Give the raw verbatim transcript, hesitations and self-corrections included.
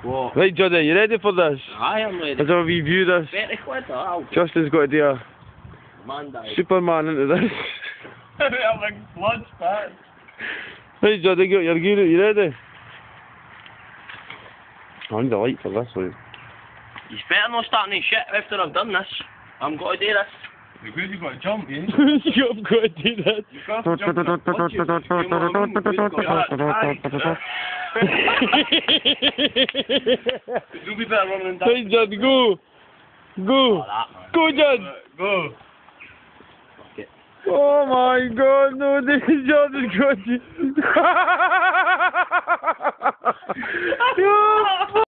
What? Right, Jud, are you ready for this? I am ready. Let's have a review this. thirty quid, oh, Justin's got to do a man died. Superman into this. I'm like blood spat. Right, Jud, you got your gear out, you ready? I need a light for this one. You better not start any shit after I've done this. I'm going to do this. Because you got to jump, yeah? You've got to do that. You can't jump. Once you You'll be better running than Right, Jud, go. Go. Oh, that, man. Go, Jud. Go. Fuck it. Oh my God, no, this is Jud has got you.